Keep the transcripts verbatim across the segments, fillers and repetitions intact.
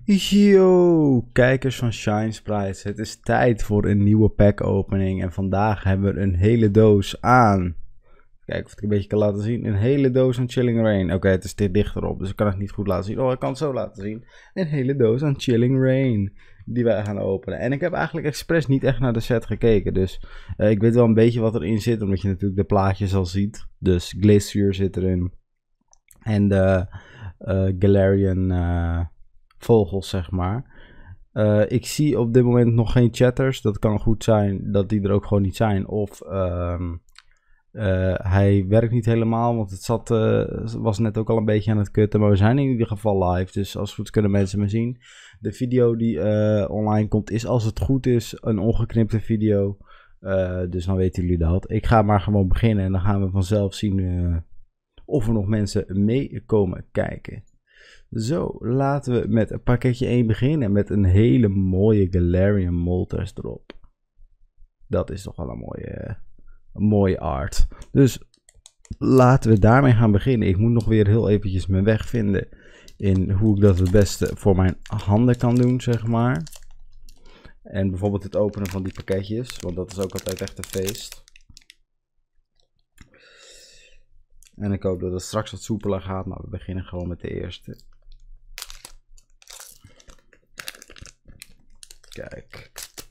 Yo, kijkers van Shine Sprites, het is tijd voor een nieuwe pack opening en vandaag hebben we een hele doos aan. Kijk of ik het een beetje kan laten zien. Een hele doos aan Chilling Reign. Oké, okay, het is dit dichterop, dus ik kan het niet goed laten zien. Oh, ik kan het zo laten zien. Een hele doos aan Chilling Reign die wij gaan openen. En ik heb eigenlijk expres niet echt naar de set gekeken, dus uh, ik weet wel een beetje wat erin zit, omdat je natuurlijk de plaatjes al ziet. Dus Glacier zit erin en de uh, Galarian uh, vogels, zeg maar. Uh, ik zie op dit moment nog geen chatters. Dat kan goed zijn dat die er ook gewoon niet zijn. Of uh, uh, hij werkt niet helemaal, want het zat, uh, was net ook al een beetje aan het kutten. Maar we zijn in ieder geval live, dus als het goed kunnen mensen me zien. De video die uh, online komt is, als het goed is, een ongeknipte video. Uh, dus dan weten jullie dat. Ik ga maar gewoon beginnen en dan gaan we vanzelf zien uh, of er nog mensen mee komen kijken. Zo, laten we met pakketje één beginnen met een hele mooie Galarian Moltres erop. Dat is toch wel een mooie, een mooie art. Dus laten we daarmee gaan beginnen. Ik moet nog weer heel eventjes mijn weg vinden in hoe ik dat het beste voor mijn handen kan doen, zeg maar. En bijvoorbeeld het openen van die pakketjes, want dat is ook altijd echt een feest. En ik hoop dat het straks wat soepeler gaat, maar we beginnen gewoon met de eerste. Kijk.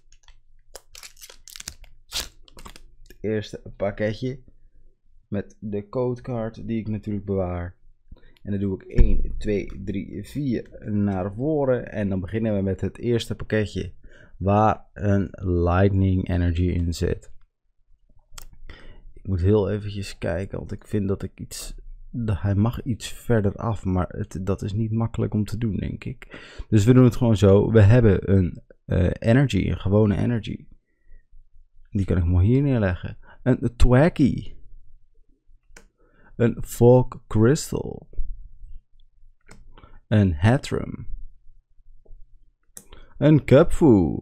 Het eerste pakketje met de codecard die ik natuurlijk bewaar. En dan doe ik één, twee, drie, vier naar voren. En dan beginnen we met het eerste pakketje waar een Lightning Energy in zit. Ik moet heel eventjes kijken, want ik vind dat ik iets... Hij mag iets verder af, maar het, dat is niet makkelijk om te doen, denk ik. Dus we doen het gewoon zo. We hebben een uh, energy, een gewone energy. Die kan ik mooi hier neerleggen. Een Thwackey. Een Fog Crystal. Een Hatterene. Een Cupfu.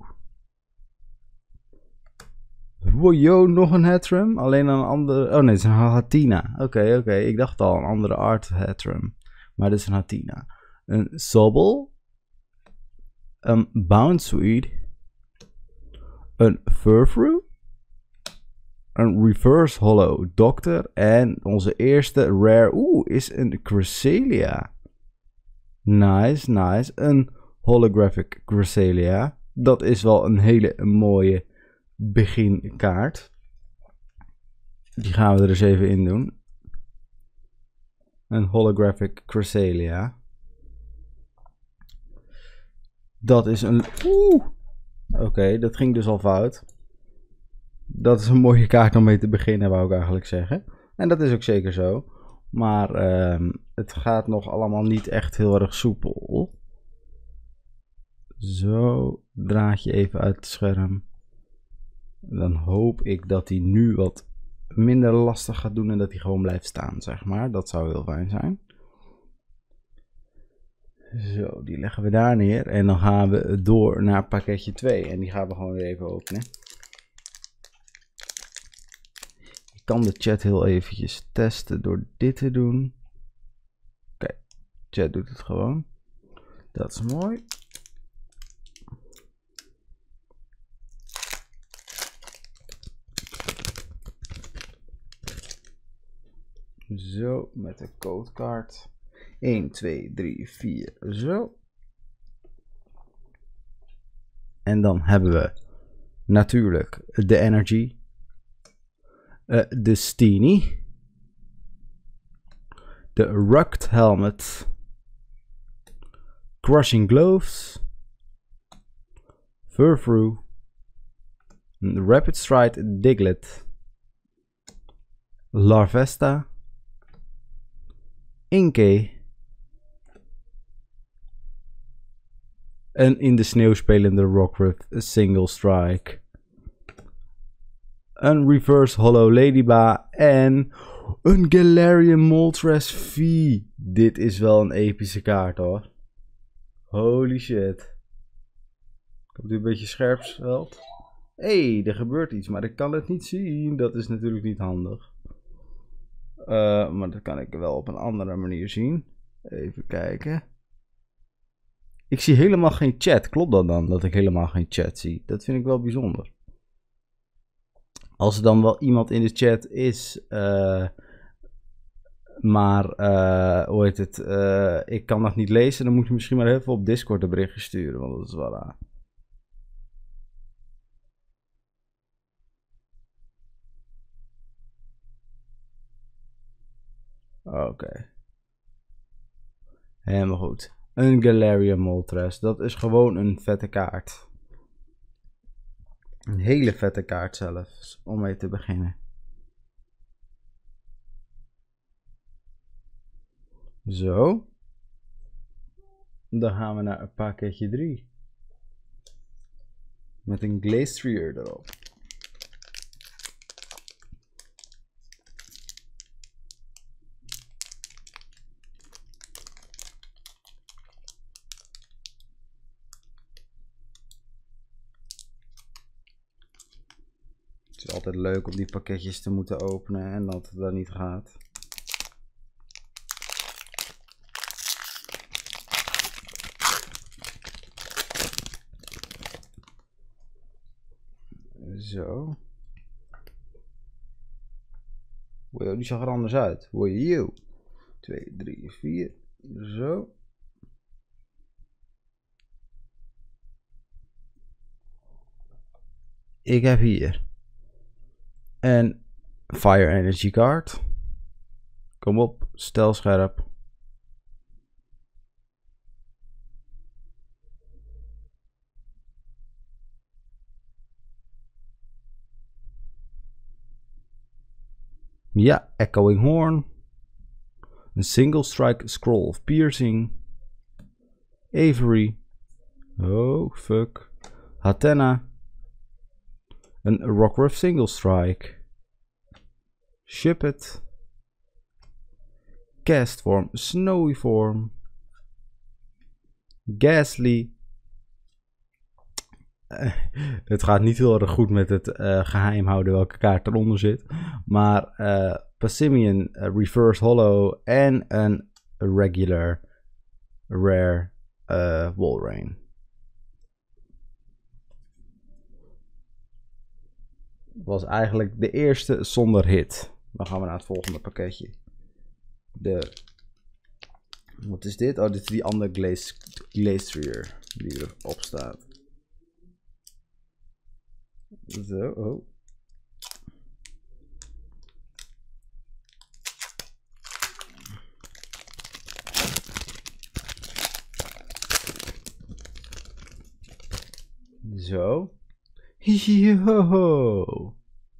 Wow, nog een Hatterene. Alleen een andere... Oh nee, het is een Hatenna. Oké, okay, oké. Okay. Ik dacht al een andere art Hatterene. Maar dit is een Hatenna. Een Sobble. Een Bounsweet. Een Furfrou. Een Reverse Hollow Doctor. En onze eerste rare... Oeh, is een Cresselia. Nice, nice. Een Holographic Cresselia. Dat is wel een hele mooie beginkaart. Die gaan we er eens even in doen. Een Holographic Cresselia. Dat is een... Oeh! Oké, okay, dat ging dus al fout. Dat is een mooie kaart om mee te beginnen, wou ik eigenlijk zeggen. En dat is ook zeker zo. Maar uh, het gaat nog allemaal niet echt heel erg soepel. Zo, draadje even uit het scherm. Dan hoop ik dat hij nu wat minder lastig gaat doen en dat hij gewoon blijft staan, zeg maar. Dat zou heel fijn zijn. Zo, die leggen we daar neer. En dan gaan we door naar pakketje twee. En die gaan we gewoon weer even openen. Ik kan de chat heel eventjes testen door dit te doen. Oké, okay, chat doet het gewoon. Dat is mooi. Zo, met de codekaart. één, twee, drie, vier, zo. En dan hebben we natuurlijk de Energy. Uh, de Steenie. De Rugged Helmet. Crushing Gloves. Furfrou. Rapid Stride Diglett. Larvesta. Inkay. En in de sneeuw spelende Rockruff Single Strike. Een Reverse Hollow Ladyba. En een Galarian Moltres V. Dit is wel een epische kaart, hoor. Holy shit. Komt u een beetje scherp zwelt? Hé, hey, er gebeurt iets, maar ik kan het niet zien. Dat is natuurlijk niet handig. Uh, maar dat kan ik wel op een andere manier zien. Even kijken. Ik zie helemaal geen chat. Klopt dat dan, dat ik helemaal geen chat zie? Dat vind ik wel bijzonder. Als er dan wel iemand in de chat is, uh, maar, uh, hoe heet het, uh, ik kan dat niet lezen, dan moet je misschien maar even op Discord een berichtje sturen, want dat is wel aan. Oké. Okay. Helemaal goed. Een Galarian Moltres, dat is gewoon een vette kaart. Een hele vette kaart zelfs, om mee te beginnen. Zo. Dan gaan we naar een pakketje drie. Met een Glastrier erop. Het is altijd leuk om die pakketjes te moeten openen en dat het dan niet gaat. Zo. Wow, die zag er anders uit. Wow. twee, drie, vier. Zo. Ik heb hier een Fire Energy Card. Kom op, stel scherp. Ja, Echoing Horn. Een Single Strike Scroll of Piercing. Avery. Oh, fuck. Hatenna. Een Rockruff Single Strike. Shuppet. Castform, Snowy Form. Ghastly. Uh, het gaat niet heel erg goed met het uh, geheim houden welke kaart eronder zit. Maar uh, Passimian, uh, Reverse Hollow en een regular rare uh, Walrein. Was eigenlijk de eerste zonder hit. Dan gaan we naar het volgende pakketje. De... Wat is dit? Oh, dit is die andere Glace, Glastrier die erop staat. Zo, oh. Zo. Yo.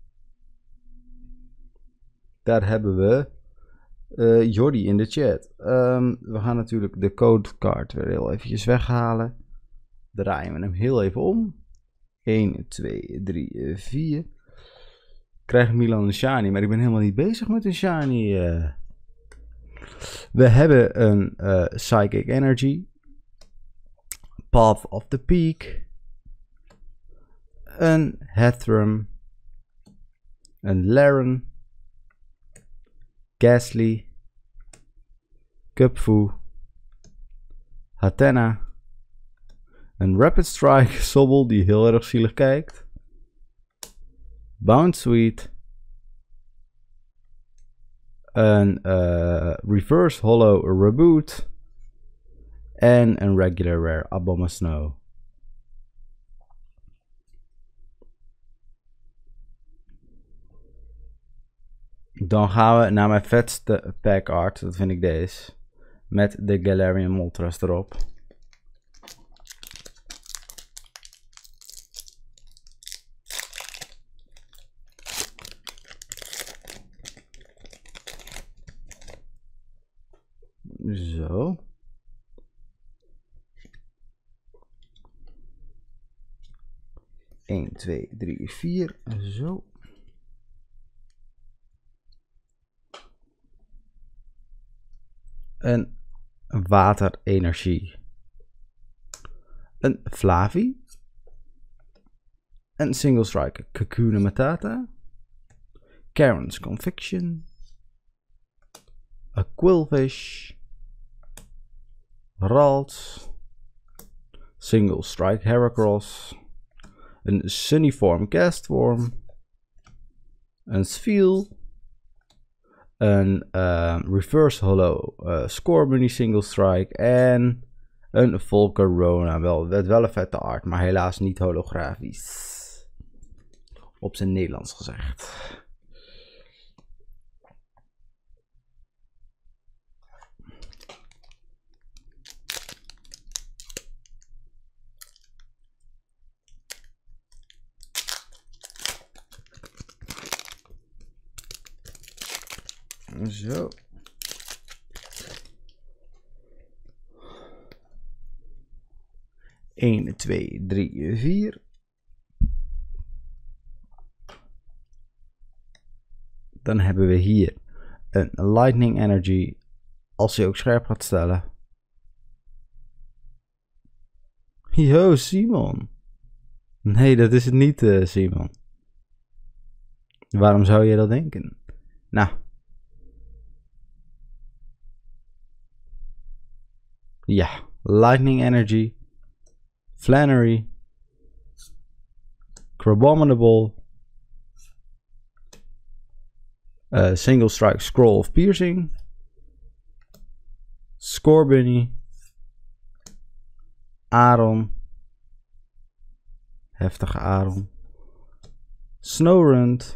Daar hebben we uh, Jordi in de chat. Um, we gaan natuurlijk de codecard weer heel eventjes weghalen. Draaien we hem heel even om. een, twee, drie, vier. Krijg Milan een shiny, maar ik ben helemaal niet bezig met een shiny. Uh. We hebben een uh, Psychic Energy. Path of the Peak. Een Hathram. Een Laren. Ghastly. Cupfu. Hatenna. Een Rapid Strike Sobble die heel erg zielig kijkt. Bounce Sweet. Een uh, Reverse Hollow Reboot. En een Regular Rare Abomasnow. Dan gaan we naar mijn vetste pack art. Dat vind ik deze. Met de Galarian Moltres erop. Zo. een, twee, drie, vier. Zo. Een waterenergie. Een Flavi. Een Single Strike Kakuna Matata. Karen's Conviction. A Quillfish. Ralts. Single Strike Heracross. Een Sunnyform Castform. Een Spheal. Een uh, Reverse Holo uh, Scorbunny Single Strike. En een Volcarona. Wel, werd wel een vette art, maar helaas niet holografisch. Op zijn Nederlands gezegd. Zo. een, twee, drie, vier. Dan hebben we hier een Lightning Energy. Als hij ook scherp gaat stellen. Yo, Simon. Nee, dat is het niet, uh, Simon. Waarom zou je dat denken? Nou. Ja, Lightning Energy, Flannery, Crabominable, uh, Single Strike Scroll of Piercing, Scorbunny, Aron, heftige Aron, Snorunt,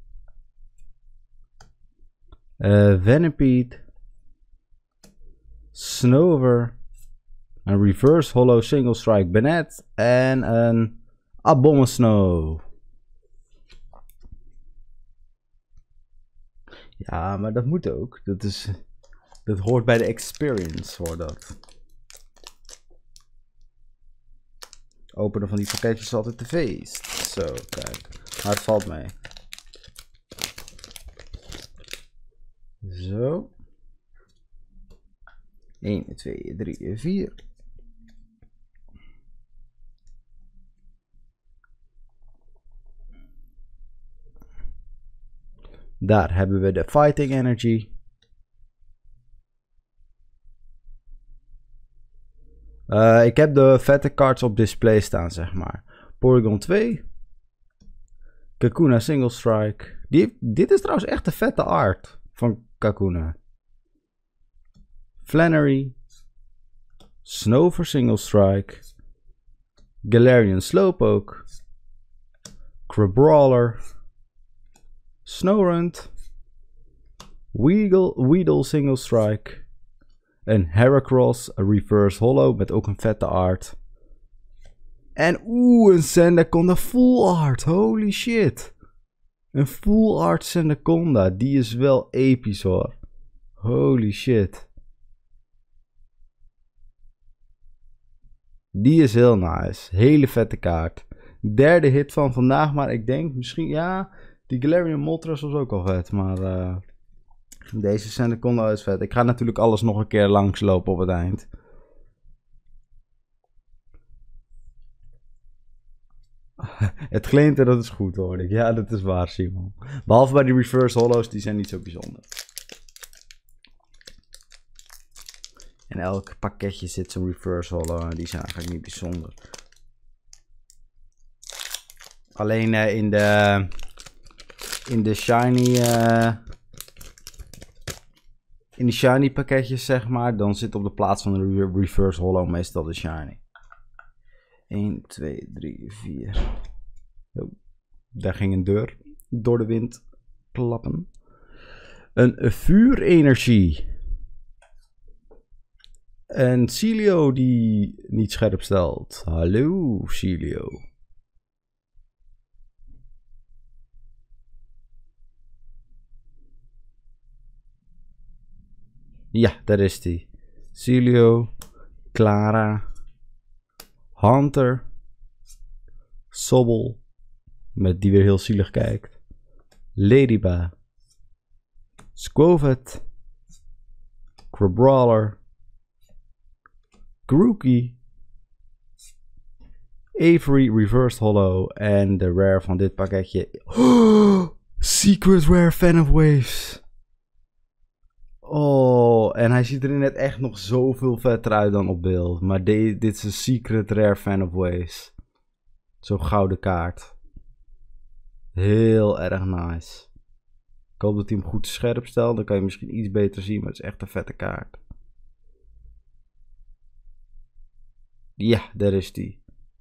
uh, Venipede, Snover, een Reverse Holo Single Strike Bennett en een Abomasnow. Ja, maar dat moet ook. Dat, is, dat hoort bij de experience, hoor dat. Openen van die pakketjes is altijd de feest. Zo, kijk. Maar het valt mee. Zo. een, twee, drie, vier. Daar hebben we de Fighting Energy. Uh, ik heb de vette cards op display staan, zeg maar. Porygon twee. Kakuna Single Strike. Die, dit is trouwens echt de vette art van Kakuna. Flannery. Snover Single Strike. Galarian Slowpoke. Crabrawler. Snorunt. Weedle, Weedle Single Strike. Een Heracross Reverse Holo met ook een vette art. En oeh, een Sandaconda Full Art. Holy shit. Een Full Art Sandaconda. Die is wel episch hoor. Holy shit. Die is heel nice. Hele vette kaart. Derde hit van vandaag, maar ik denk misschien, ja, die Galarian Moltres was ook al vet, maar uh, deze Sandaconda is vet. Ik ga natuurlijk alles nog een keer langslopen op het eind. Het glinten, dat is goed hoor ik. Ja, dat is waar, Simon. Behalve bij die reverse holo's, die zijn niet zo bijzonder. In elk pakketje zit zo'n reverse holo en die zijn eigenlijk niet bijzonder. Alleen uh, in de in de shiny uh, in de shiny pakketjes zeg maar, dan zit op de plaats van de reverse holo meestal de shiny. een, twee, drie, vier. Oh, daar ging een deur door de wind klappen. Een vuurenergie. En Celio die niet scherp stelt. Hallo Celio. Ja, daar is die. Celio, Clara, Hunter, Sobble, met die weer heel zielig kijkt. Ladyba, Squovet, Crabrawler, Grookey, Avery Reversed Holo en de rare van dit pakketje. Oh, Secret Rare Fan of Waves. Oh, en hij ziet er net echt nog zoveel vetter uit dan op beeld. Maar de, dit is een secret rare fan of ways. Zo'n gouden kaart. Heel erg nice. Ik hoop dat hij hem goed scherp stelt. Dan kan je misschien iets beter zien. Maar het is echt een vette kaart. Ja, daar is die.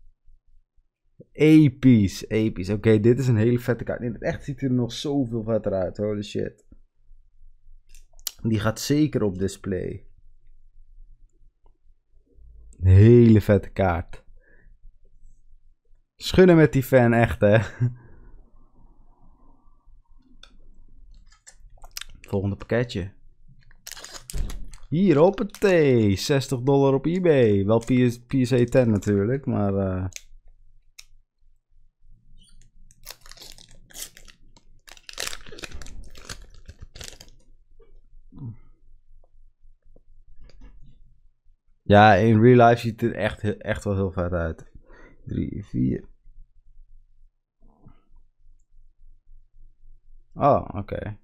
Episch, episch. Oké, okay, dit is een hele vette kaart. In het echt ziet hij er nog zoveel vetter uit. Holy shit. Die gaat zeker op display. Een hele vette kaart. Schudden met die fan, echt hè. Volgende pakketje. Hier, hoppatee. zestig dollar op eBay. Wel P S A tien natuurlijk, maar... Uh... Ja, in real life ziet het er echt, echt wel heel vet uit. drie, vier. Oh, oké. Okay.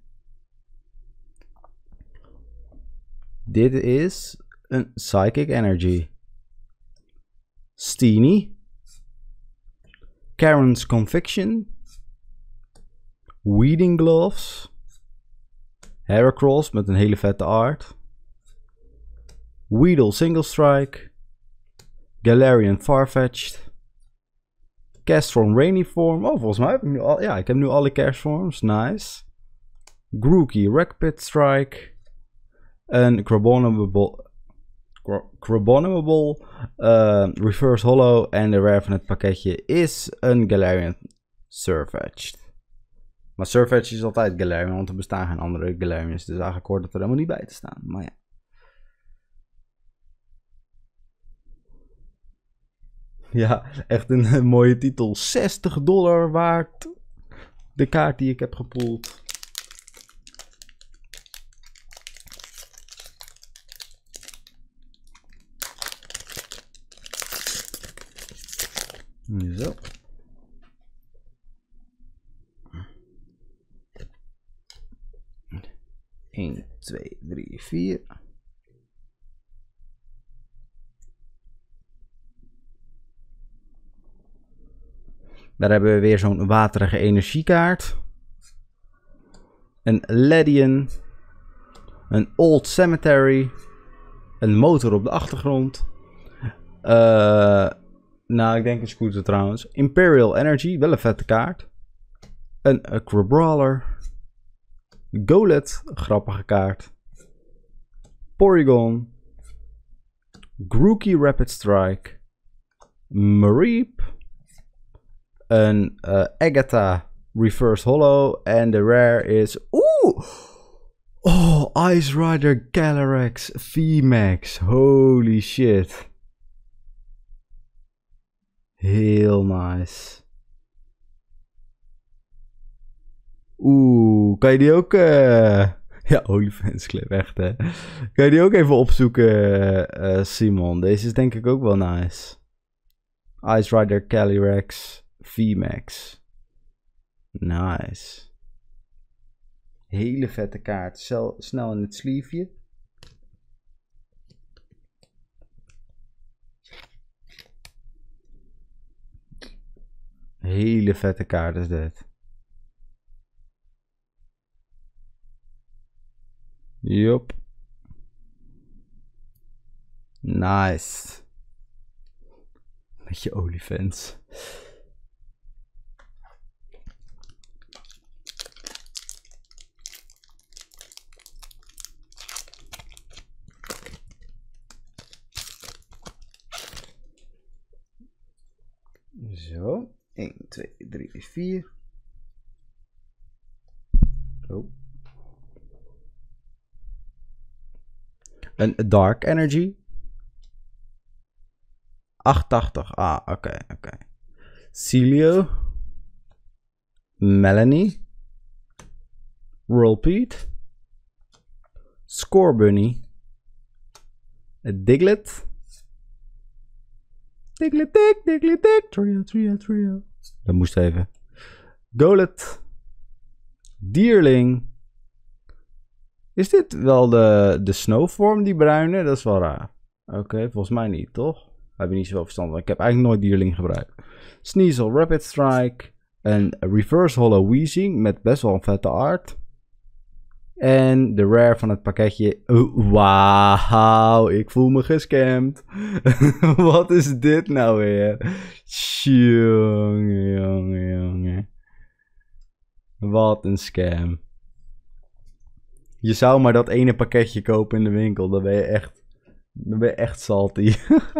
Dit is een Psychic Energy. Steenie. Karen's Conviction. Weeding Gloves. Heracross met een hele vette art. Weedle Single Strike. Galarian Farfetch'd. Castform Rainy Form. Oh, volgens mij heb ik nu al... Ja, ik heb nu alle Castforms. Nice. Grookey Wreckpit Strike. Een Crabominable... Crabominable uh, Reverse Hollow. En de rare van het pakketje is een Galarian Surfetch'd. Maar Surfetch'd is altijd Galarian, want er bestaan geen andere Galarians. Dus eigenlijk hoort het er helemaal niet bij te staan. Maar ja. Ja, echt een, een mooie titel. zestig dollar waard. De kaart die ik heb gepoeld. Zo. één, twee, drie, vier. Daar hebben we weer zo'n waterige energiekaart. Een Ledian. Een Old Cemetery. Een motor op de achtergrond. Uh, nou, ik denk een scooter trouwens. Imperial Energy, wel een vette kaart. Een, een Crabrawler. Golett, grappige kaart. Porygon. Grookey Rapid Strike. Mareep. Een uh, Agatha Reverse Hollow. En de rare is... Oeh! Oh, Ice Rider Calyrex V max. Holy shit. Heel nice. Oeh, kan je die ook... Uh... Ja, OnlyFans-clip, echt hè. Kan je die ook even opzoeken, uh, Simon? Deze is denk ik ook wel nice. Ice Rider Calyrex V max. Nice. Hele vette kaart. Sel, snel in het sleeveje. Hele vette kaart is dit. Yup. Nice. Met je OnlyFans. Zo. één, twee, drie, vier. Oh. Een Dark Energy. achtentachtig. Ah, oké, okay, oké. Okay. Celio. Melanie. Whirlpeed. Scorbunny. Diglett. Diglett, dig, Diglett, dig. Trio, trio, trio. Dat moest even. Golett. Deerling. Is dit wel de, de snowform, die bruine? Dat is wel raar. Oké, okay, volgens mij niet, toch? Daar heb je niet zoveel verstand van. Ik heb eigenlijk nooit dierling gebruikt. Sneasel, Rapid Strike. Een Reverse Hollow Weezing met best wel een vette art. En de rare van het pakketje. Oh, wauw, ik voel me gescamd. Wat is dit nou weer? Jongen, jongen, jongen. Wat een scam. Je zou maar dat ene pakketje kopen in de winkel. Dan ben je echt, dan ben je echt salty.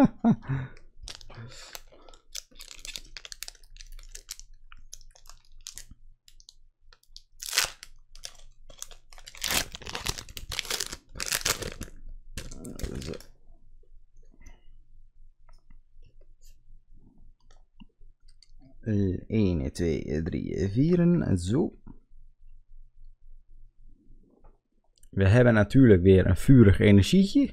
één, twee, drie, vier. Zo. We hebben natuurlijk weer een vurig energietje.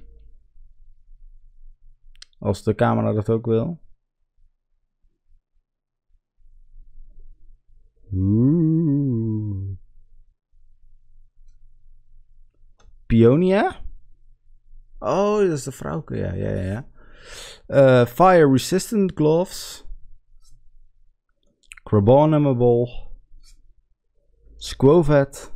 Als de camera dat ook wil. Oeh. Peonia? Oh, dat is de vrouwke. Ja, ja, ja. Uh, fire resistant gloves. Carbonamable. Squovet.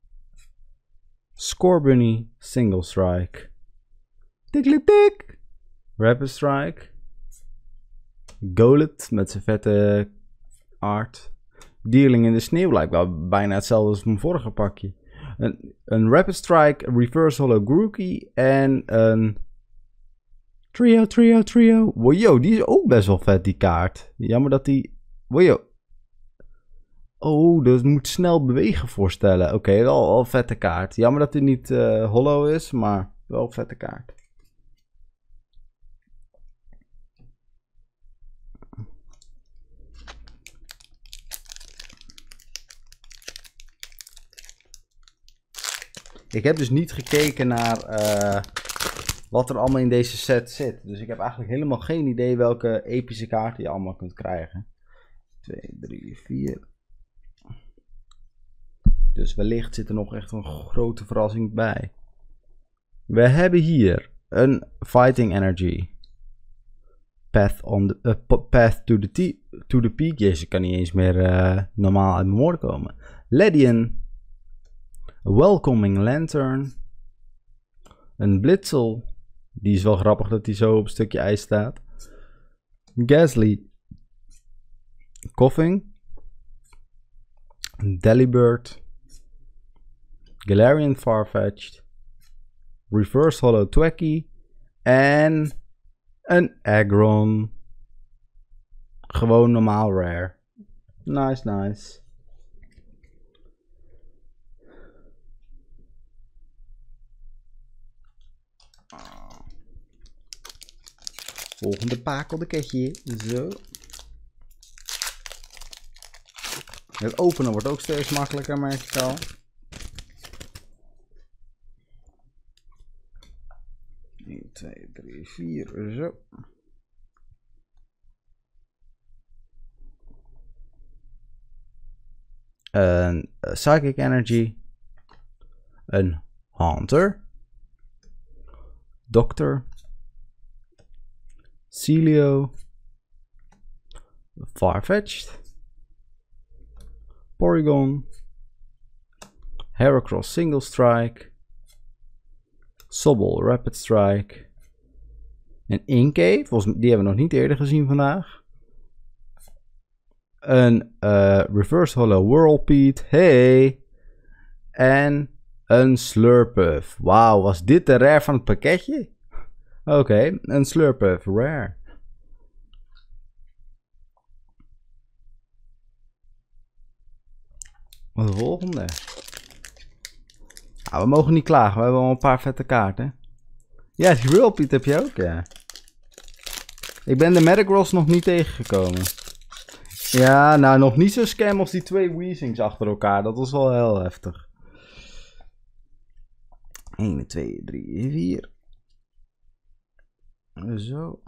Scorbunny. Single strike. Tiklik-tik. Rapid strike. Golett met zijn vette art. Deerling in de sneeuw lijkt wel bijna hetzelfde als mijn vorige pakje. Een, een Rapid Strike, Reverse Hollow Grookey en een Trio, Trio, Trio. Wow, die is ook best wel vet, die kaart. Jammer dat die... Wow. Oh, dat moet snel bewegen voorstellen. Oké, okay, wel, wel een vette kaart. Jammer dat die niet uh, hollow is, maar wel een vette kaart. Ik heb dus niet gekeken naar uh, wat er allemaal in deze set zit. Dus ik heb eigenlijk helemaal geen idee welke epische kaarten je allemaal kunt krijgen. twee, drie, vier. Dus wellicht zit er nog echt een grote verrassing bij. We hebben hier een Fighting Energy. Path, on the, uh, path to, the to the Peak. Jezus, ik kan niet eens meer uh, normaal uit mijn woorden komen. Ledian. Welcoming Lantern. Een Blitzel. Die is wel grappig dat hij zo op een stukje ijs staat. Gasly. Koffing. Delibird. Galarian Farfetch'd. Reverse Hollow Twekkie. En een Aggron. Gewoon normaal rare. Nice, nice. Volgende pakelpakketje. Zo. Het openen wordt ook steeds makkelijker, merk ik al. één, twee, drie, vier. Zo. Een Psychic Energy. Een Haunter. Doctor. Celio. Farfetch'd. Porygon. Heracross Single Strike. Sobble Rapid Strike. Een Inkay, volgens mij die hebben we nog niet eerder gezien vandaag. Een uh, Reverse Hollow Whirlpeed, hey. En een Slurpuff. Wauw, was dit de rare van het pakketje? Oké, okay, een Slurpuff rare. Wat de volgende? Ah, we mogen niet klagen, we hebben al een paar vette kaarten. Ja, die Whirlpeed heb je ook, ja. Ik ben de Metagross nog niet tegengekomen. Ja, nou nog niet zo scam als die twee Weezings achter elkaar. Dat was wel heel heftig. één, twee, drie, vier. Zo.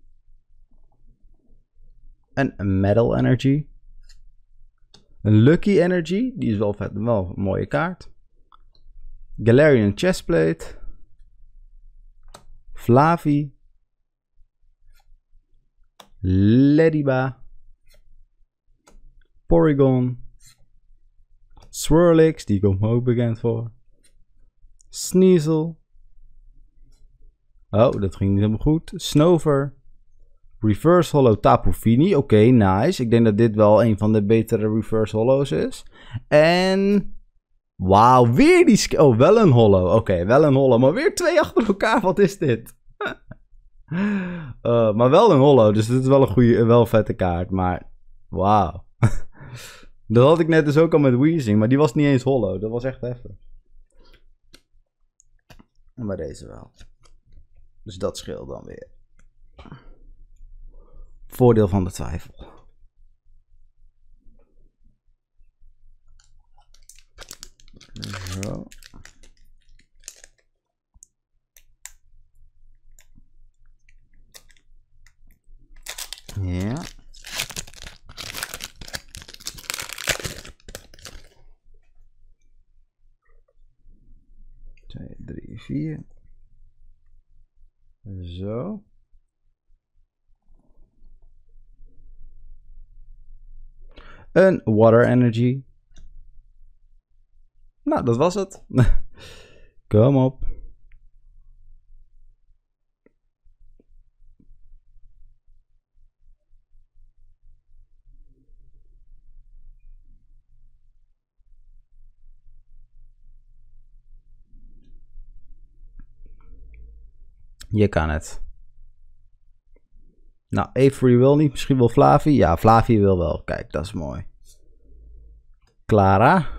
En een Metal Energy. Een Lucky Energy. Die is wel vet, wel een mooie kaart. Galarian Chestplate. Flavi. Lediba. Porygon. Swirlix, die komt me ook bekend voor. Sneasel. Oh, dat ging niet helemaal goed. Snover. Reverse Hollow Tapu Fini. Oké, okay, nice. Ik denk dat dit wel een van de betere Reverse Hollows is. En... Wauw, weer die... sk- Oh, wel een Hollow. Oké, okay, wel een Hollow. Maar weer twee achter elkaar. Wat is dit? uh, maar wel een Hollow. Dus dit is wel een goede, wel een vette kaart. Maar, wauw. Dat had ik net dus ook al met Weezing. Maar die was niet eens Hollow. Dat was echt heftig. En bij deze wel. Dus dat scheelt dan weer. Voordeel van de twijfel. Zo. Ja. twee, drie, vier. Zo. Een Water Energy. Nou, dat was het. Kom op. Je kan het. Nou, Avery wil niet. Misschien wil Flavi. Ja, Flavi wil wel. Kijk, dat is mooi. Clara.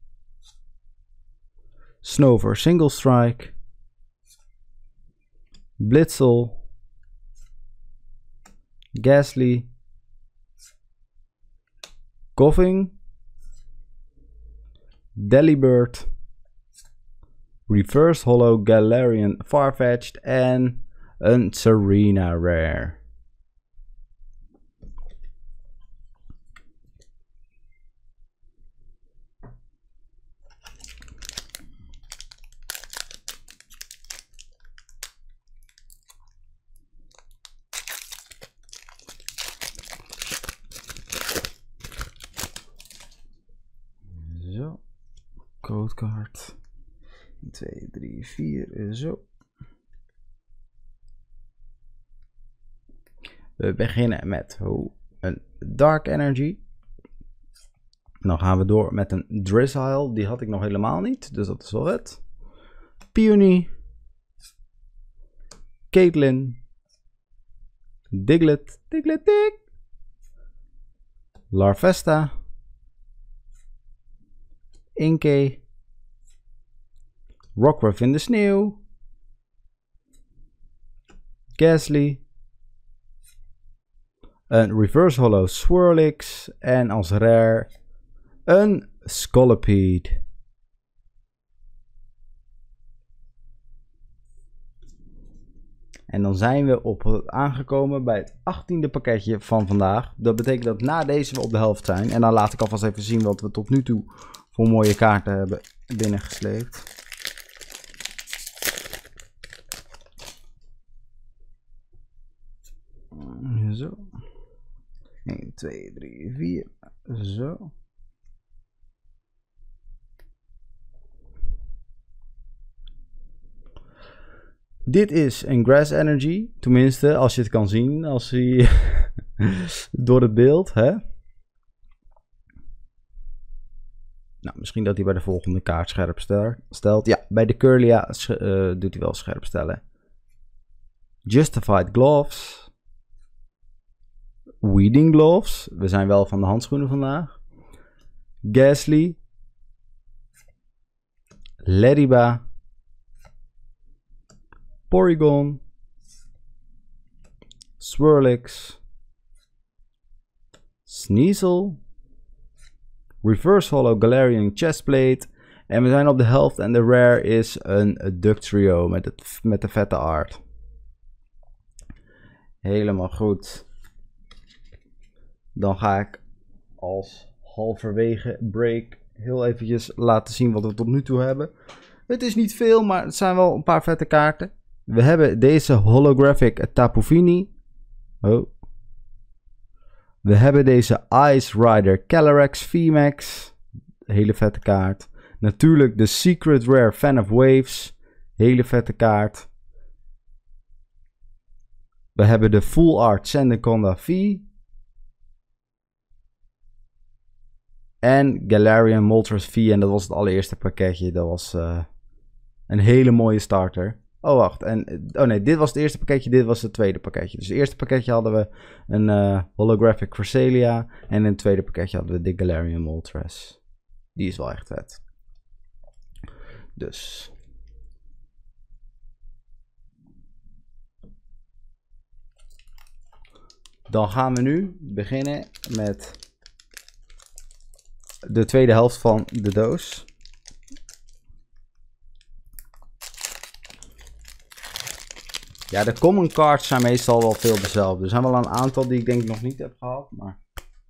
Snover Single Strike. Blitzel. Ghastly. Koffing. Delibird. Reverse Hollow Galarian Farfetch'd. En een Serena Rare. Zo. Codecard. twee, drie, vier. Zo. We beginnen met oh, een Dark Energy. Dan gaan we door met een Drizzile. Die had ik nog helemaal niet. Dus dat is wel vet. Peony. Caitlyn. Diglett. Diglett Dig. Larvesta. Inkay. Rockruff in de sneeuw. Ghastly. Een Reverse Hollow Swirlix. En als rare een Scolipede. En dan zijn we op aangekomen bij het achttiende pakketje van vandaag. Dat betekent dat na deze we op de helft zijn. En dan laat ik alvast even zien wat we tot nu toe voor mooie kaarten hebben binnengesleept. Zo. een, twee, drie, vier. Zo. Dit is een Grass Energy. Tenminste, als je het kan zien. Als hij door het beeld. Hè? Nou, misschien dat hij bij de volgende kaart scherp stelt. Ja, bij de Kirlia uh, doet hij wel scherp stellen. Justified Gloves. Weeding Gloves. We zijn wel van de handschoenen vandaag. Ghastly. Lediba. Porygon. Swirlix. Sneasel. Reverse Hollow Galarian Chestplate. En we zijn op de helft en de rare is een Ductrio met, het, met de vette art. Helemaal goed. Dan ga ik als halverwege break heel eventjes laten zien wat we tot nu toe hebben. Het is niet veel, maar het zijn wel een paar vette kaarten. We hebben deze holographic Tapu Fini. Oh. We hebben deze Ice Rider Calyrex V MAX. Hele vette kaart. Natuurlijk de Secret Rare Fan of Waves. Hele vette kaart. We hebben de Full Art Sandaconda V. En Galarian Moltres V. En dat was het allereerste pakketje. Dat was uh, een hele mooie starter. Oh wacht. En, oh nee, dit was het eerste pakketje. Dit was het tweede pakketje. Dus het eerste pakketje hadden we een uh, Holographic Cresselia. En in het tweede pakketje hadden we de Galarian Moltres. Die is wel echt vet. Dus... Dan gaan we nu beginnen met de tweede helft van de doos. Ja, de common cards zijn meestal wel veel dezelfde. Er zijn wel een aantal die ik denk nog niet heb gehad, maar...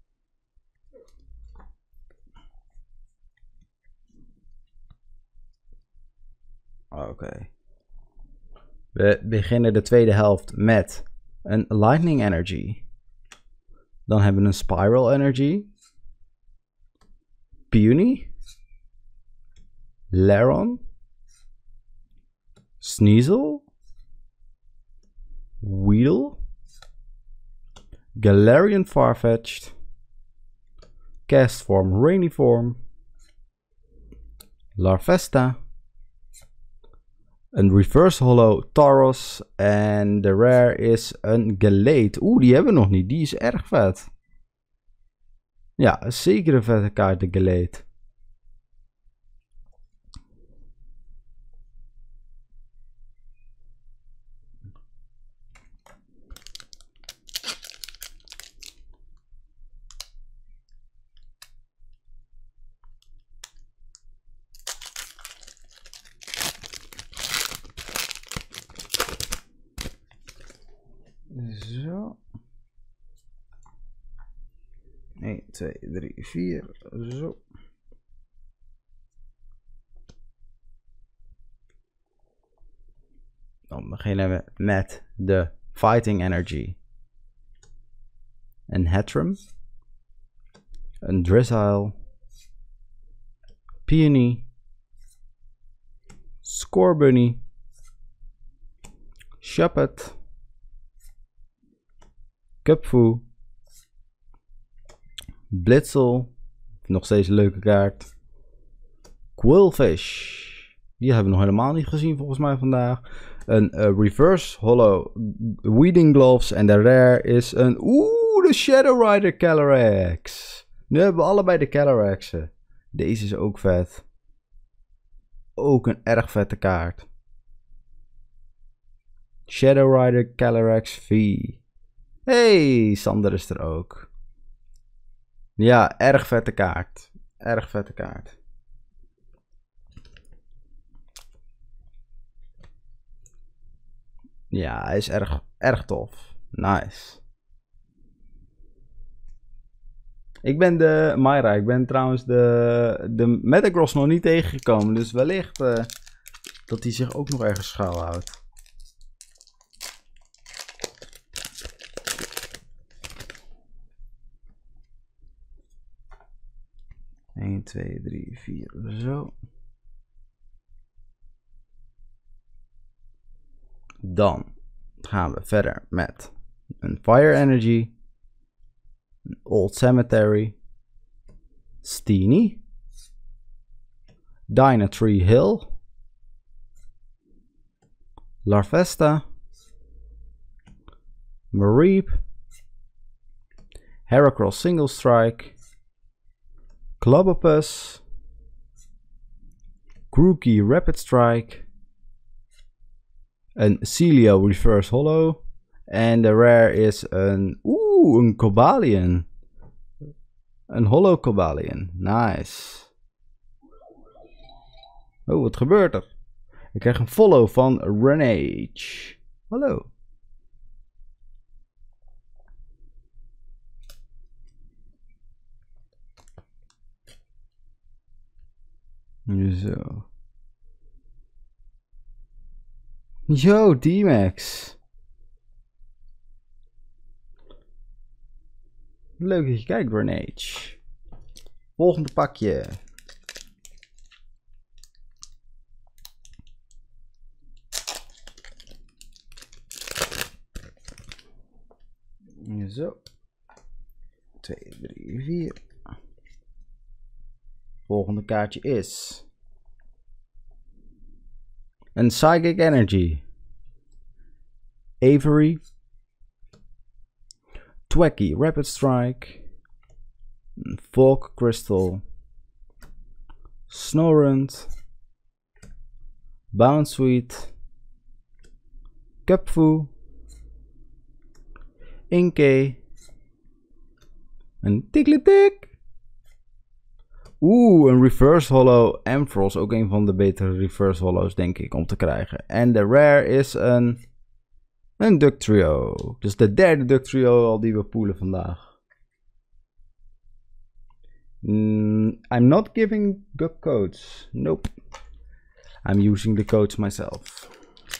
Oké. Okay. We beginnen de tweede helft met een Lightning Energy. Dan hebben we een Spiral Energy. Peony. Laron. Sneasel. Weedle. Galarian Farfetch'd. Castform Rainy-form. Larvesta. Een Reverse Holo Tauros. En de rare is een Gallade. Oeh, die hebben we nog niet. Die is erg vet. Ja, zeker een vette kaart, de Gallade. Zo. een, twee, drie, vier. Zo. Dan beginnen we met de Fighting Energy. Een Hatterene. Een Drizzile. Peony. Scorbunny. Shuppet. Cupfu. Blitzel. Nog steeds een leuke kaart. Quillfish. Die hebben we nog helemaal niet gezien volgens mij vandaag. Een uh, Reverse Holo Weeding Gloves. En de rare is een... Oeh, de Shadow Rider Calyrex. Nu hebben we allebei de Calyrexen. Deze is ook vet. Ook een erg vette kaart. Shadow Rider Calyrex V. Hey, Sander is er ook. Ja, erg vette kaart. Erg vette kaart. Ja, hij is erg, erg tof. Nice. Ik ben de Myra. Ik ben trouwens de, de Metagross nog niet tegengekomen. Dus wellicht uh, dat hij zich ook nog ergens schuilhoudt. een, twee, drie, vier. Zo. Dan gaan we verder met een Fire Energy. Een Old Cemetery. Steenie. Dynatree Hill. Larvesta. Mareep. Heracross Single Strike. Clobbopus. Grookey Rapid Strike. Een Celio Reverse Holo. En de rare is een... Oeh, een Cobalion. Een Holo Cobalion. Nice. Oh, wat gebeurt er? Ik krijg een follow van Renage. Hallo. Zo. Yo, D-Max. Leuk dat je kijkt, Renage. Volgende pakje. Zo. twee, drie, vier. Volgende kaartje is een Psychic Energy. Avery. Twacky Rapid Strike. Fog Crystal. Snorunt. Bounsweet. Cupfu. Inkay. Een Tickletik. Oeh, een Reverse Hollow Ampharos. Ook een van de betere Reverse Hollows, denk ik, om te krijgen. En de rare is een... Een Dugtrio. Dus de derde Dugtrio al die we poelen vandaag. Mm, I'm not giving the codes. Nope. I'm using the codes myself.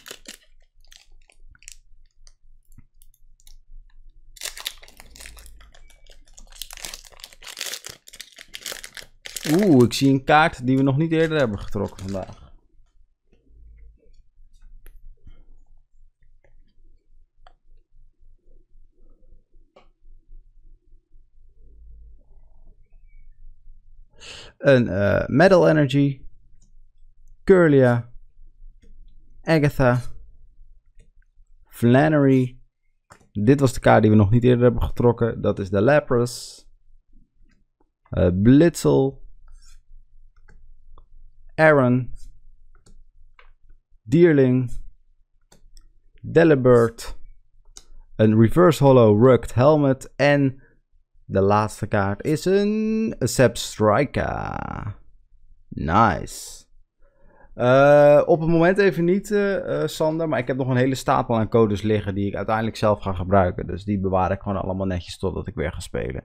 Oeh, ik zie een kaart die we nog niet eerder hebben getrokken vandaag. Een uh, Metal Energy. Kirlia. Agatha. Flannery. Dit was de kaart die we nog niet eerder hebben getrokken. Dat is de Lapras. Uh, Blitzel. Aaron. Deerling. Delibird. Een Reverse Hollow Rugged Helmet. En de laatste kaart is een Zebstrika. Nice. Uh, op het moment even niet, uh, Sander. Maar ik heb nog een hele stapel aan codes liggen die ik uiteindelijk zelf ga gebruiken. Dus die bewaar ik gewoon allemaal netjes totdat ik weer ga spelen.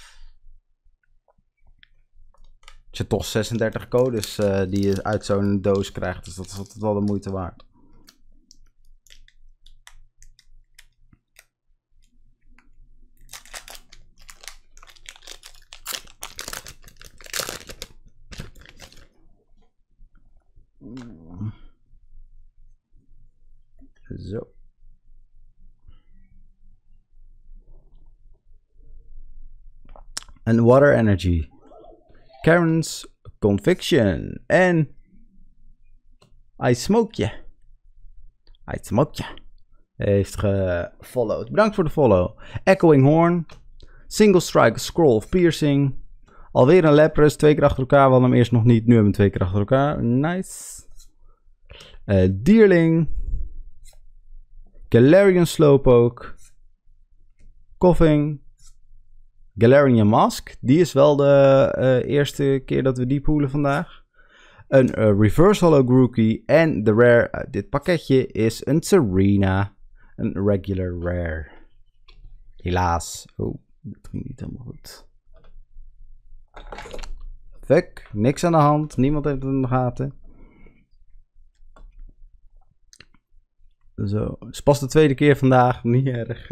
Je hebt toch zesendertig codes uh, die je uit zo'n doos krijgt. Dus dat is altijd wel de moeite waard. Zo. En Water Energy. Karen's Conviction. En I Smoke Ya. I Smoke Ya. Heeft gefollowed. Bedankt voor de follow. Echoing Horn. Single Strike Scroll of Piercing. Alweer een Lapras. Twee keer achter elkaar. We hadden hem eerst nog niet. Nu hebben we hem twee keer achter elkaar. Nice. Uh, Deerling. Galarian Slowpoke. Koffing. Galarian Mask. Die is wel de uh, eerste keer dat we die poelen vandaag. Een uh, Reverse Hollow Grookey. En de rare uit dit pakketje is een Serena. Een regular rare. Helaas. Oh, dat ging niet helemaal goed. Fuck, niks aan de hand. Niemand heeft het in de gaten. Zo, het is pas de tweede keer vandaag. Niet erg.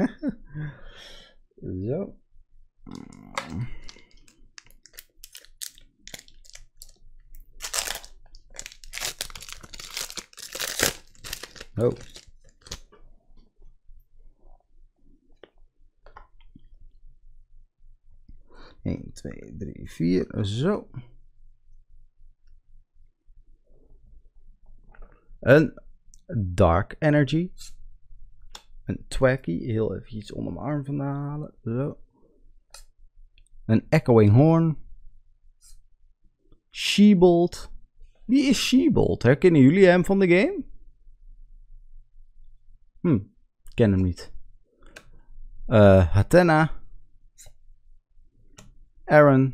Zo. Oh. één, twee, drie, vier. Zo. Een Dark Energy. Een Twacky. Heel even iets onder mijn arm vandaan halen. Zo. Een Echoing Horn. Sheebolt. Wie is Sheebolt? Herkennen jullie hem van de game? Hm, ik ken hem niet. Uh, Hatenna. Aaron.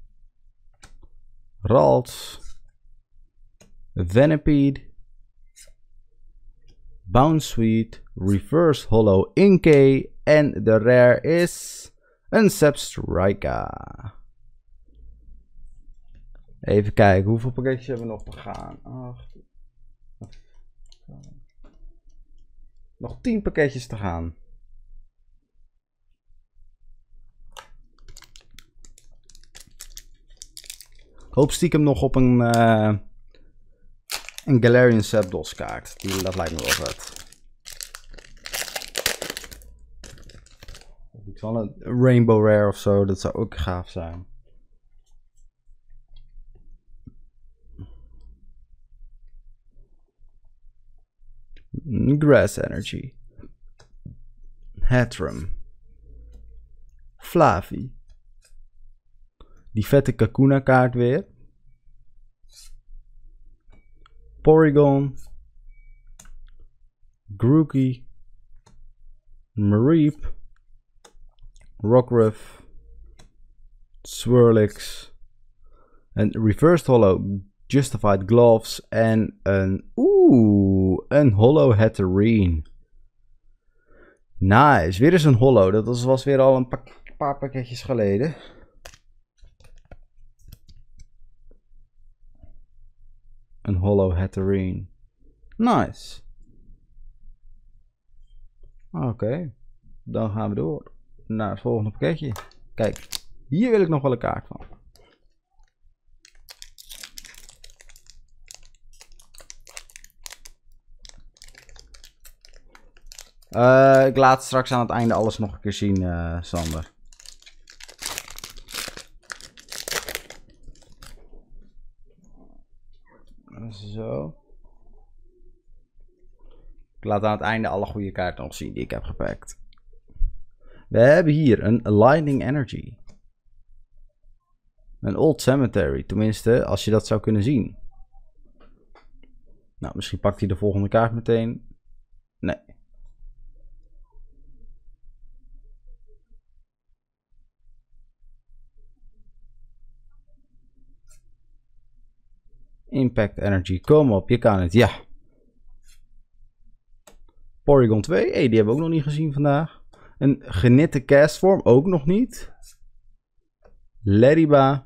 Ralts. Venipede. Bounsweet. Reverse Hollow Inkay. En de rare is een Zebstrika. Even kijken, hoeveel pakketjes hebben we nog te gaan? acht. Nog tien pakketjes te gaan. Ik hoop stiekem nog op een, uh, een Galarian Zapdos kaart. Die, dat lijkt me wel vet. Iets van een Rainbow Rare of zo, dat zou ook gaaf zijn. Grass Energy. Hatterene. Flavi. Die vette Kakuna kaart weer. Porygon. Grookey. Mareep. Rockruff. Swirlix. Een Reversed Hollow Justified Gloves. En een... Oeh, een Hollow Hatterene. Nice. Weer eens een Hollow. Dat was, was weer al een pa paar pakketjes geleden. Een Hollow Hatterene. Nice. Oké. Okay. Dan gaan we door naar het volgende pakketje. Kijk, hier wil ik nog wel een kaart van. Uh, ik laat straks aan het einde alles nog een keer zien, uh, Sander. Zo. Ik laat aan het einde alle goede kaarten nog zien die ik heb gepakt. We hebben hier een Lightning Energy. Een Old Cemetery, tenminste, als je dat zou kunnen zien. Nou, misschien pakt hij de volgende kaart meteen. Nee. Impact Energy, kom op, je kan het, ja. Porygon twee, hey, die hebben we ook nog niet gezien vandaag. Een genitte Castform, ook nog niet. Lediba.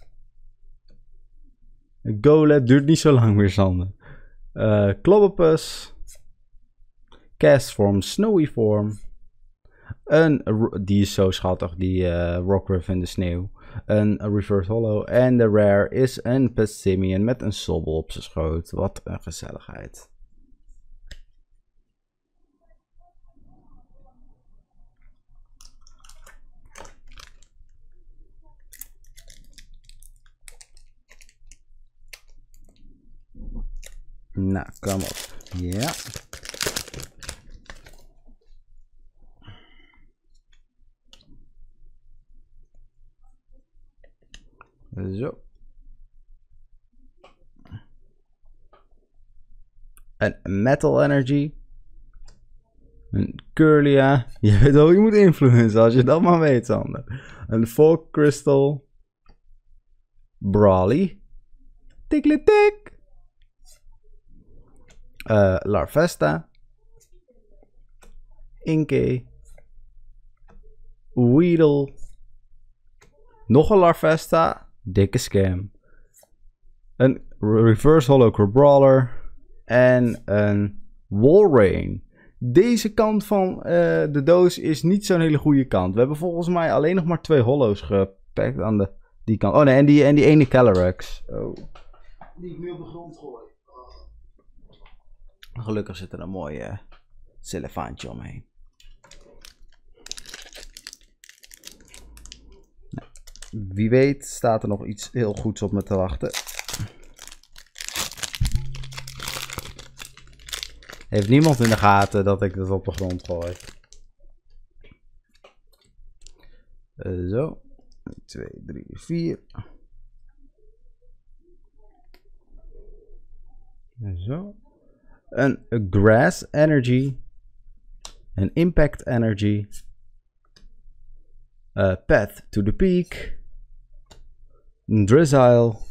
Golett, duurt niet zo lang meer, Sander. Uh, Clobbopus. Castform, Snowy Form. Een, die is zo schattig, die uh, Rockruff in de sneeuw. Een Reverse Hollow. En de rare is een Passimian met een Sobble op zijn schoot. Wat een gezelligheid. Nou, kom op. Ja. Zo. Een Metal Energy. Een Kirlia. Je weet wel, je moet influencen als je dat maar weet, Sander. Een Folk Crystal. Brawly. Tikletik. Uh, Larvesta. Inkay. Weedle. Nog een Larvesta. Dikke scam. Een Reverse Hollow Brawler. En een Walrein. Deze kant van uh, de doos is niet zo'n hele goede kant. We hebben volgens mij alleen nog maar twee hollows gepakt aan de, die kant. Oh nee, en die, en die ene Calyrex. Oh. Die ik nu op de grond gooi. Oh. Gelukkig zit er een mooi uh, cellofaantje omheen. Nou, wie weet staat er nog iets heel goeds op me te wachten. Heeft niemand in de gaten dat ik het op de grond gooi. Uh, zo. twee, drie, vier. Zo. Een Grass Energy. Een Impact Energy. Uh, Path to the Peak. Een Drizzile.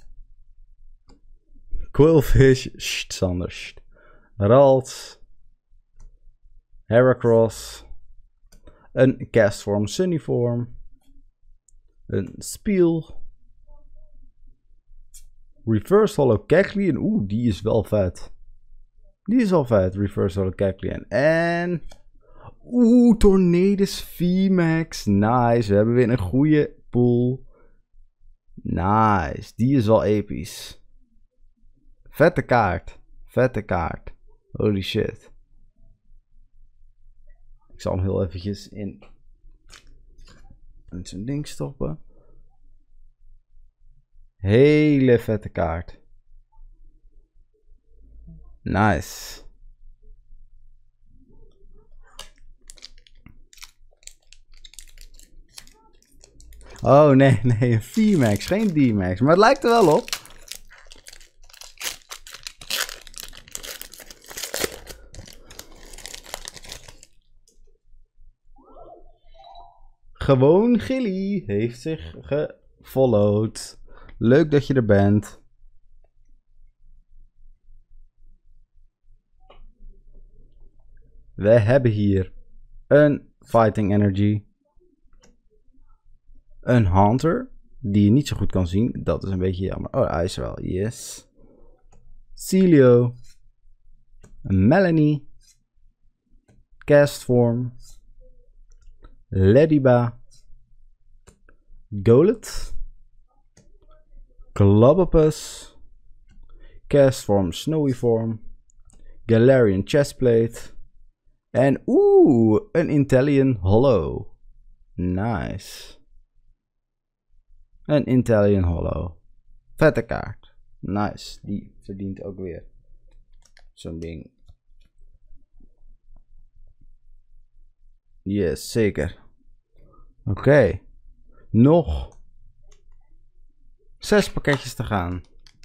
Quillfish. Sst, Sanders. Ralt. Heracross. Een Castform Sunnyform. Een Speel. Reverse Hollow Kecleon. Oeh, die is wel vet. Die is al vet. Reverse Holo Kecleon. En... Oeh, Tornadus V MAX. Nice. We hebben weer een goede pool. Nice. Die is wel episch. Vette kaart. Vette kaart. Holy shit. Ik zal hem heel eventjes in... in zo'n ding stoppen. Hele vette kaart. Nice. Oh nee, nee, een V MAX, geen D MAX. Maar het lijkt er wel op. Gewoon Gilly heeft zich gefollowed. Leuk dat je er bent. We hebben hier een Fighting Energy. Een Haunter, die je niet zo goed kan zien. Dat is een beetje jammer. Oh, hij is er wel. Yes. Celio. Melanie. Castform. Lediba. Golett. Clobbopus. Castform Snowy Form. Galarian Chestplate. En oeh, een Inteleon Holo. Nice. Een Inteleon Holo. Vette kaart. Nice. Die verdient ook weer zo'n ding. Yes, zeker. Oké. Okay. Nog zes pakketjes te gaan.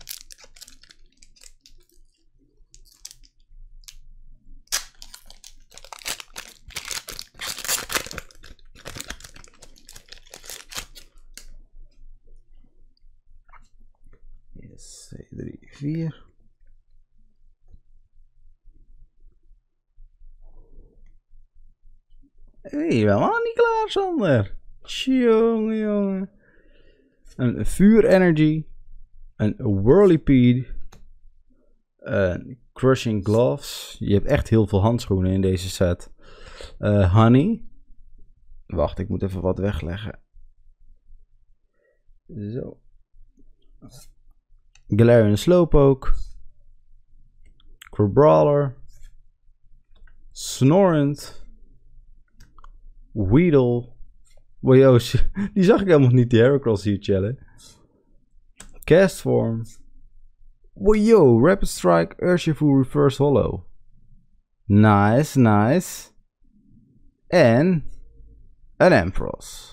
twee, drie, vier. Hé, hey, helemaal niet klaar, Sander. Tjonge, jongen. Een Vuur Energy. Een Whirlipede. Een Crushing Gloves. Je hebt echt heel veel handschoenen in deze set. Uh, honey. Wacht, ik moet even wat wegleggen. Zo. Galarian Slowpoke. Crabrawler. Snorunt. Weedle. Wow, die zag ik helemaal niet, die Heracross hier chillen. Castform. Wow, Rapid Strike, Urshifu Reverse Holo. Nice, nice. En een Ampharos.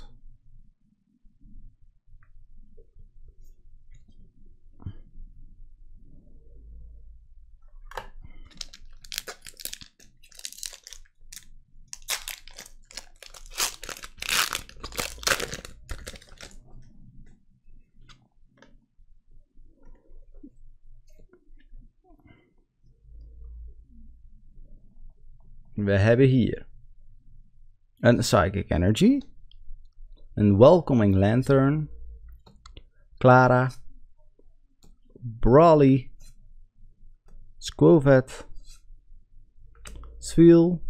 We hebben hier een Psychic Energy, een Welcoming Lantern, Clara, Brawly, Squovet, Sweel,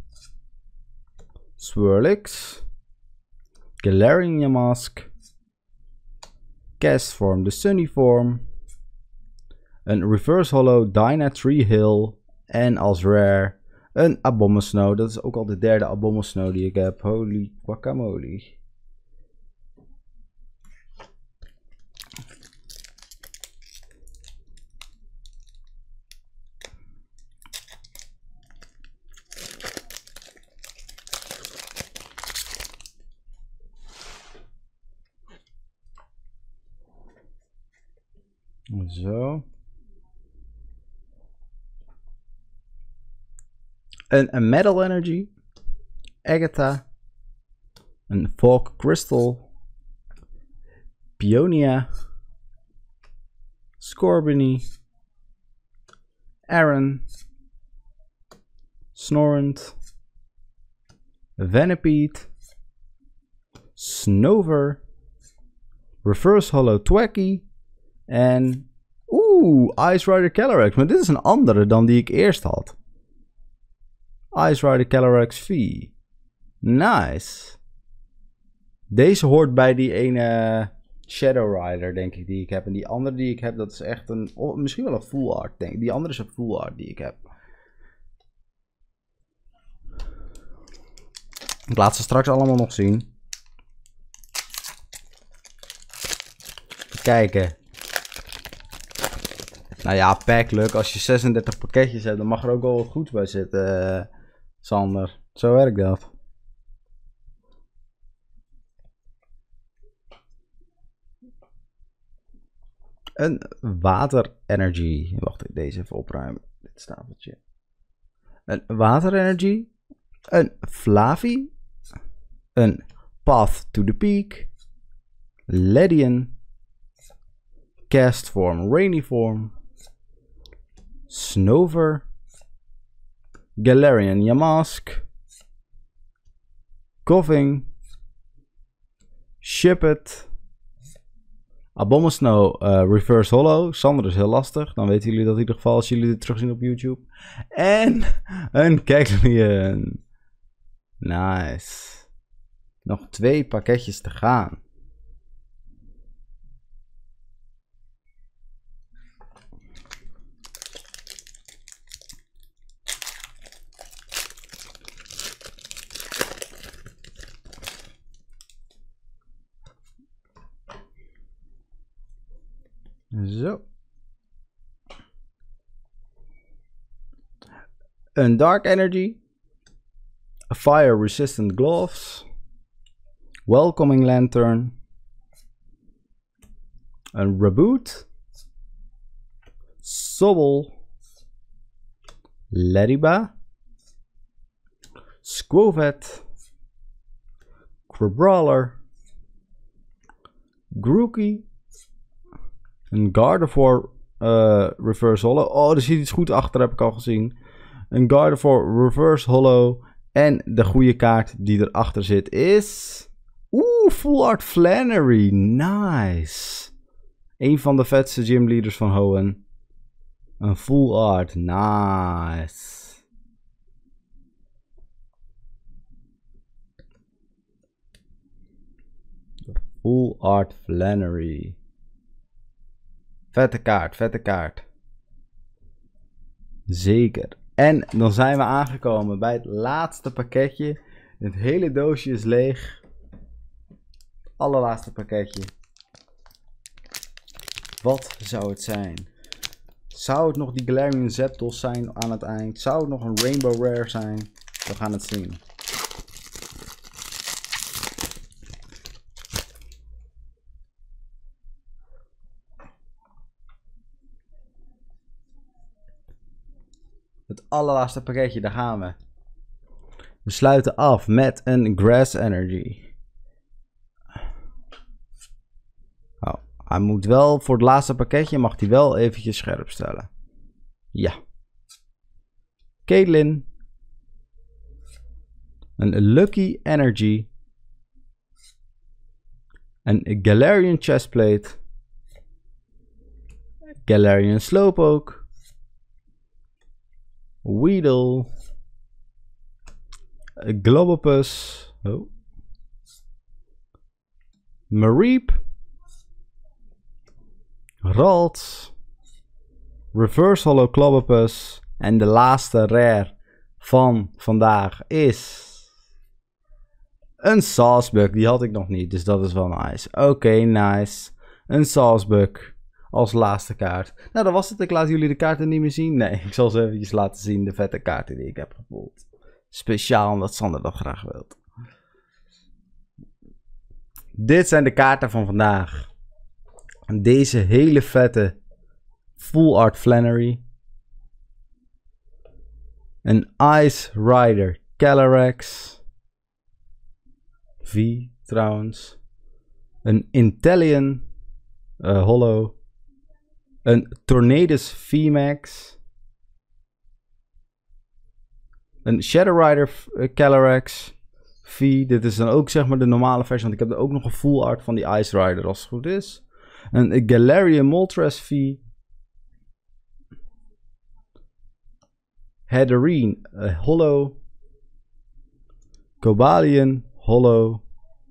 Swirlix, Galarian Yamask, Castform de Sunny Form, een Reverse Holo Dynatree Hill en als rare een Abomasnow. Dat is ook al de derde Abomasnow die ik heb. Holy guacamole. Zo. Een, een Metal Energy. Agatha. Een Fog Crystal. Pionia. Scorbunny. Aaron. Snorunt. Venipede. Snover. Reverse Holo Thwackey. En... Oeh, Ice Rider Calyrex. Maar dit is een andere dan die ik eerst had. Ice Rider Calyrex V. Nice. Deze hoort bij die ene Shadow Rider, denk ik, die ik heb. En die andere die ik heb, dat is echt een... Oh, misschien wel een full art, denk ik. Die andere is een full art die ik heb. Ik laat ze straks allemaal nog zien. Even kijken. Nou ja, pack luck. Als je zesendertig pakketjes hebt, dan mag er ook wel wat goeds bij zitten, uh, Sander. Zo werkt dat. Een water energy. Wacht, deze even opruimen. Dit stapeltje. Een water energy. Een Flavi. Een Path to the Peak. Ledian. Castform, Rainy-form. Snover. Galarian Yamask. Koffing. Shippet. Abomasnow uh, Reverse Hollow. Sander is heel lastig. Dan weten jullie dat in ieder geval als jullie dit terugzien op YouTube. En een Kecleon. Nice. Nog twee pakketjes te gaan. Zo. Een Dark Energy. Fire Resistant Gloves. Welcoming Lantern. Een Reboot. Sobble. Lediba. Squovet. Crabrawler. Grookey. Een Gardevoir uh, Reverse Hollow. Oh, er zit iets goed achter, heb ik al gezien. Een Gardevoir Reverse Hollow. En de goede kaart die erachter zit is... Oeh, Full Art Flannery. Nice. Een van de vetste gymleaders van Hoenn. Een Full Art. Nice. Full Art Flannery. Vette kaart, vette kaart. Zeker. En dan zijn we aangekomen bij het laatste pakketje. Het hele doosje is leeg. Het allerlaatste pakketje. Wat zou het zijn? Zou het nog die Galarian Zapdos zijn aan het eind? Zou het nog een Rainbow Rare zijn? We gaan het zien. Het allerlaatste pakketje, daar gaan we. We sluiten af met een Grass Energy. Oh, hij moet wel, voor het laatste pakketje mag hij wel eventjes scherp stellen. Ja. Caitlyn. Een Lucky Energy. Een Galarian Chestplate. Galarian Slowpoke. Weedle. Globopus. Oh. Mareep. Ralts. Reverse Hollow Globopus. En de laatste rare van vandaag is... een Sawsbuck. Die had ik nog niet, dus dat is wel nice. Oké, okay, nice. Een Sawsbuck. Als laatste kaart. Nou, dat was het. Ik laat jullie de kaarten niet meer zien. Nee, ik zal ze eventjes laten zien. De vette kaarten die ik heb gepoeld. Speciaal omdat Sander dat graag wilt. Dit zijn de kaarten van vandaag. Deze hele vette Full Art Flannery. Een Ice Rider Calyrex. V trouwens. Een Inteleon uh, Hollow. Een Tornadus V MAX. Een Shadow Rider uh, Calyrex V. Dit is dan ook zeg maar de normale versie. Want ik heb er ook nog een full art van die Ice Rider als het goed is. Een Galarian Moltres V. Hatterene uh, Hollow. Cobalion Holo.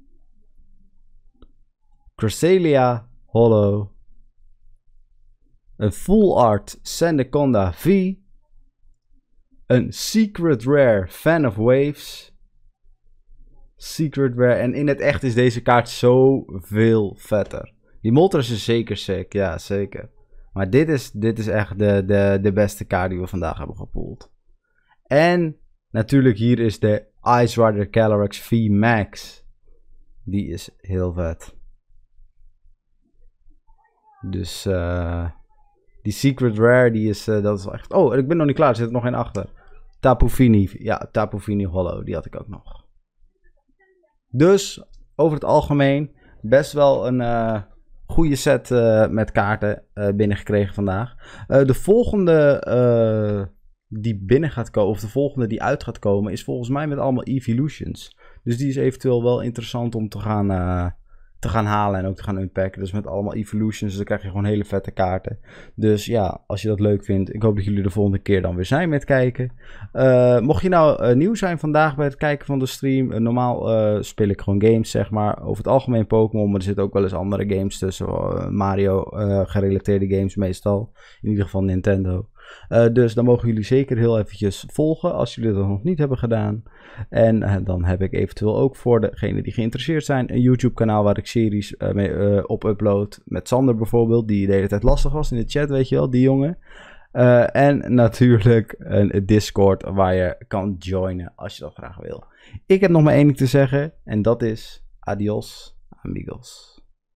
Cresselia Holo. Een Full Art Sandaconda V. Een Secret Rare Fan of Waves. Secret Rare. En in het echt is deze kaart zoveel vetter. Die Moltres is zeker sick. Ja, zeker. Maar dit is, dit is echt de, de, de beste kaart die we vandaag hebben gepoeld. En natuurlijk hier is de Ice Rider Calyrex V Max. Die is heel vet. Dus uh, die Secret Rare, die is, uh, dat is echt... Oh, ik ben nog niet klaar, er zit er nog één achter. Tapu Fini. Ja, Tapu Fini Holo, die had ik ook nog. Dus, over het algemeen, best wel een uh, goede set uh, met kaarten uh, binnengekregen vandaag. Uh, de volgende uh, die binnen gaat komen, of de volgende die uit gaat komen, is volgens mij met allemaal Evolutions. Dus die is eventueel wel interessant om te gaan... Uh, te gaan halen en ook te gaan unpacken. Dus met allemaal Evolutions, dus dan krijg je gewoon hele vette kaarten. Dus ja, als je dat leuk vindt, ik hoop dat jullie de volgende keer dan weer zijn met kijken. Uh, mocht je nou uh, nieuw zijn vandaag bij het kijken van de stream, uh, normaal uh, speel ik gewoon games, zeg maar. Over het algemeen Pokémon, maar er zitten ook wel eens andere games tussen. Uh, Mario uh, gerelateerde games meestal. In ieder geval Nintendo. Uh, dus dan mogen jullie zeker heel eventjes volgen als jullie dat nog niet hebben gedaan. En uh, dan heb ik eventueel ook voor degenen die geïnteresseerd zijn een YouTube kanaal waar ik series uh, mee, uh, op upload. Met Sander bijvoorbeeld, die de hele tijd lastig was in de chat, weet je wel, die jongen. Uh, en natuurlijk een Discord waar je kan joinen als je dat graag wil. Ik heb nog maar één ding te zeggen en dat is adios amigos.